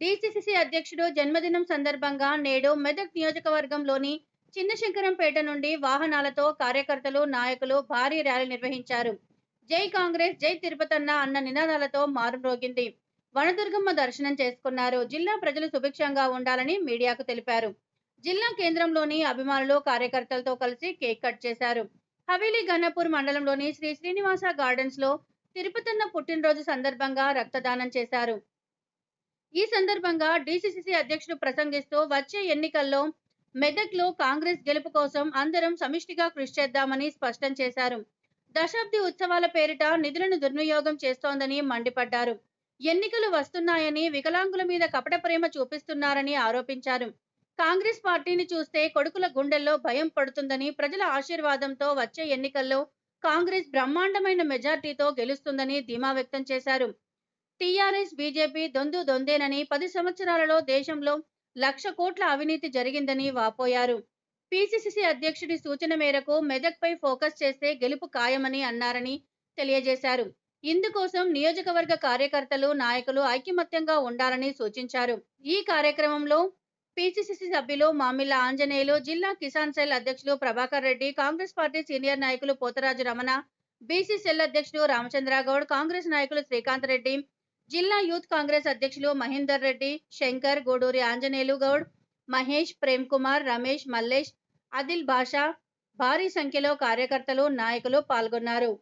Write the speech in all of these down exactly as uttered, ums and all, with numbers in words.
డీసీసీసీ అధ్యక్షుడు జన్మదినం సందర్భంగా నేడు మెదక్ నియోజకవర్గంలోని చిన్నశంకరంపేట నుండి వాహనాలతో కార్యకర్తలు, నాయకులు భారీ ర్యాలీ నిర్వహించారు. జై కాంగ్రెస్, జై తిరుపతన్న అన్న నినాదాలతో మారుమ్రోగింది. వనదుర్గమ్మ దర్శనం చేసుకున్నారు. జిల్లా ప్రజలు సుభిక్షంగా ఉండాలని మీడియాకు తెలిపారు. జిల్లా కేంద్రంలోని అభిమానులు, కార్యకర్తలతో కలిసి కేక్ కట్ చేశారు. హవేలీ గన్నపూర్ మండలంలోని శ్రీ శ్రీనివాస గార్డెన్స్ లో తిరుపతన్న పుట్టినరోజు సందర్భంగా రక్తదానం చేశారు. ఈ సందర్భంగా డీసీసీసీ అధ్యక్షుడు ప్రసంగిస్తూ వచ్చే ఎన్నికల్లో మెదక్ లో కాంగ్రెస్ గెలుపు కోసం అందరం సమిష్టిగా కృషి చేద్దామని స్పష్టం చేశారు. దశాబ్ది ఉత్సవాల పేరిట నిధులను దుర్వినియోగం చేస్తోందని మండిపడ్డారు. ఎన్నికలు వస్తున్నాయని వికలాంగుల మీద కపట ప్రేమ చూపిస్తున్నారని ఆరోపించారు. కాంగ్రెస్ పార్టీని చూస్తే కొడుకుల గుండెల్లో భయం పడుతుందని, ప్రజల ఆశీర్వాదంతో వచ్చే ఎన్నికల్లో కాంగ్రెస్ బ్రహ్మాండమైన మెజార్టీతో గెలుస్తుందని ధీమా వ్యక్తం చేశారు. టీఆర్ఎస్, బీజేపీ దొందు దొందేనని, పది సంవత్సరాలలో దేశంలో లక్ష కోట్ల అవినీతి జరిగిందని వాపోయారు. పీసీసీసీ అధ్యక్షుడి సూచన మేరకు మెదక్ పై ఫోకస్ చేస్తే గెలుపు ఖాయమని అన్నారని తెలియజేశారు. ఇందుకోసం నియోజకవర్గ కార్యకర్తలు, నాయకులు ఐకమత్యంగా ఉండాలని సూచించారు. ఈ కార్యక్రమంలో పీసీసీ సభ్యులు మామిళ్ళ ఆంజనేయులు, జిల్లా కిసాన్ సెల్ అధ్యక్షులు ప్రభాకర్ రెడ్డి, కాంగ్రెస్ పార్టీ సీనియర్ నాయకులు పోతరాజు రమణ, బీసీ సెల్ అధ్యక్షుడు రామచంద్రగౌడ్, కాంగ్రెస్ నాయకులు శ్రీకాంత్ రెడ్డి, జిల్లా యూత్ కాంగ్రెస్ అధ్యక్షులు మహేందర్ రెడ్డి, శంకర్, గూడూరి ఆంజనేయులు గౌడ్, మహేష్, ప్రేమ్ కుమార్, రమేష్, మల్లేష్, ఆదిల్ బాషా భారీ సంఖ్యలో కార్యకర్తలు, నాయకులు పాల్గొన్నారు.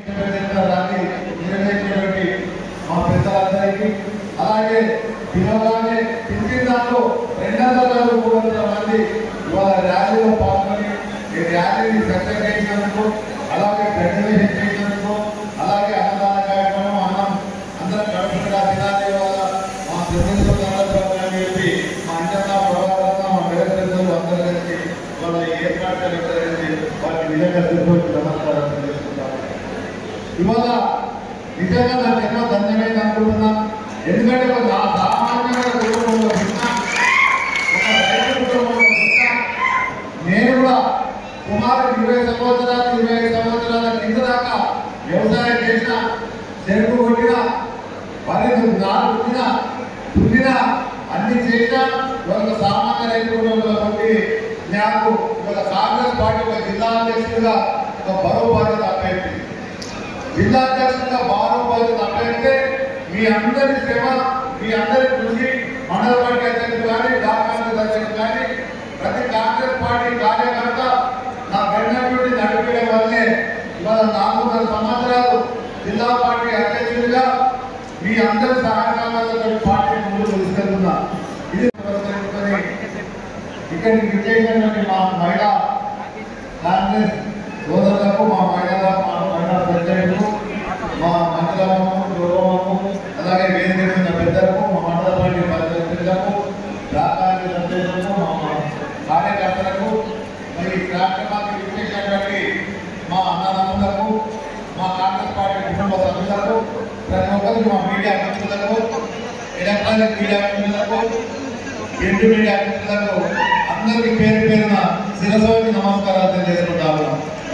అలాగే పిలవగానే పింఛన్దారులు రెండు వందల మూడు వందల మంది ఇవాళ ర్యాలీలో పాల్గొని ఈ ర్యాలీని సక్సెస్ చేసినందుకు, అలాగే గ్రాడ్యుయేషన్ చేసినందుకు, అలాగే అన్నదాన కార్యక్రమం అన్నం అందరం కడుపుగా తినాలి వాళ్ళ మా ప్రతినిధులు అని చెప్పి మా అంచనా ప్రభావం మా మేడలు అందరూ కలిసి వాళ్ళ ఏర్పాటు కలిసి వారికి నిజంగా నమస్కారం తెలుసుకుంటారు. ఇవాళ నిజంగా నాకు ఎన్నో ధన్యమైంది అనుకుంటున్నాను. ఎందుకంటే ఒక సామాన్యమైన కుటుంబంలో పుట్టిన, ఒక రైతు కుటుంబంలో పుట్టిన నేను కూడా సుమారు ఇరవై సంవత్సరాలు ఇరవై ఐదు సంవత్సరాల కింద దాకా వ్యవసాయం చేసిన, చెరుకు కొట్టిన, వరి నారు పుట్టిన పుట్టిన అన్ని చేసిన ఒక సామాన్య రైతు కుటుంబంలో పుట్టి నాకు ఒక కాంగ్రెస్ పార్టీ ఒక జిల్లా అధ్యక్షుడిగా ఒక బరువు బాధ్యత అప్పయింది. జిల్లా అధ్యక్షుడిగా బరువు బాధ్యత అప్పయితే మీ అందరి శ్రమ, మీ అందరి కృషి, మండల పార్టీ అధ్యక్షుడు కానీ, బ్లాక్ కాంగ్రెస్ అధ్యక్షుడు కానీ, ప్రతి కాంగ్రెస్ పార్టీ కార్యకర్త నా వెన్నటువంటి నడిపేయడం వల్లే ఇవాళ నాలుగున్నర సంవత్సరాలు జిల్లా పార్టీ అధ్యక్షుడిగా మీ అందరి సహకారాలతో పార్టీ ముందుకు తీసుకెళ్తున్నా. ఇది ఇక్కడికి విజయించినటువంటి మా మహిళా కాంగ్రెస్ సోదరులకు, మా మహిళా మా మహిళా ప్రజలకు, మా మండలము, గౌరవము, అలాగే వేదిక మీద పెద్దలకు, మా మండల పార్టీ ప్రజలకు, రాజకీయ సభ్యులకు, మా కార్యకర్తలకు, మరి కార్యక్రమానికి విచ్చేసినటువంటి మా అన్నదమ్ములకు, మా కాంగ్రెస్ పార్టీ కుటుంబ సభ్యులకు, ప్రతి ఒక్కరికి, మా మీడియా మిత్రులకు, ఎలక్ట్రానిక్ మీడియా మిత్రులకు, ప్రింట్ మీడియా మిత్రులకు అందరికీ పేరు పేరున శిరస్సు నమస్కారాలు తెలియజేసుకుంటాము.